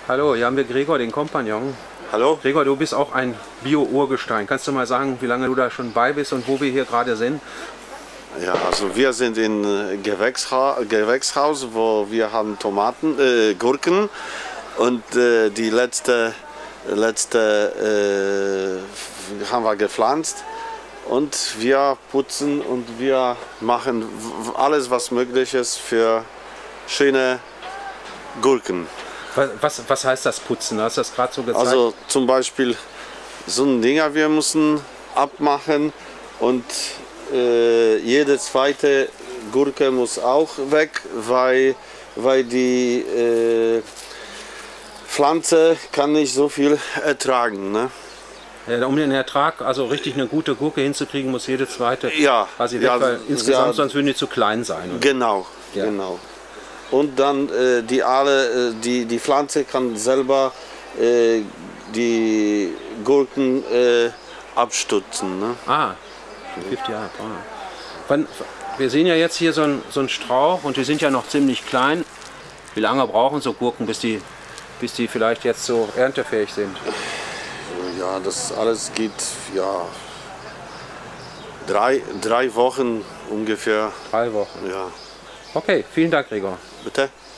Hallo, hier haben wir Gregor, den Kompagnon. Hallo? Gregor, du bist auch ein Bio-Urgestein. Kannst du mal sagen, wie lange du da schon bei bist und wo wir hier gerade sind? Ja, also wir sind in Gewächshaus, wo wir haben Tomaten, Gurken und die letzte haben wir gepflanzt und wir putzen und wir machen alles, was möglich ist für schöne Gurken. Was heißt das Putzen? Du hast das gerade so gezeigt. Also zum Beispiel so ein Dinger, wir müssen abmachen und jede zweite Gurke muss auch weg, weil die Pflanze kann nicht so viel ertragen. Ne? Ja, um den Ertrag, also richtig eine gute Gurke hinzukriegen, muss jede zweite quasi weg, ja, weil insgesamt ja, sonst würden die zu klein sein. Oder? Genau, Ja. genau. Und dann die Pflanze kann selber die Gurken abstützen. Ne? Ah, gibt die ab. Wir sehen ja jetzt hier so einen Strauch und die sind ja noch ziemlich klein. Wie lange brauchen so Gurken, bis die vielleicht jetzt so erntefähig sind? Ja, das alles geht ja 3 Wochen ungefähr. 3 Wochen. Ja. Okay, vielen Dank, Gregor. Bitte?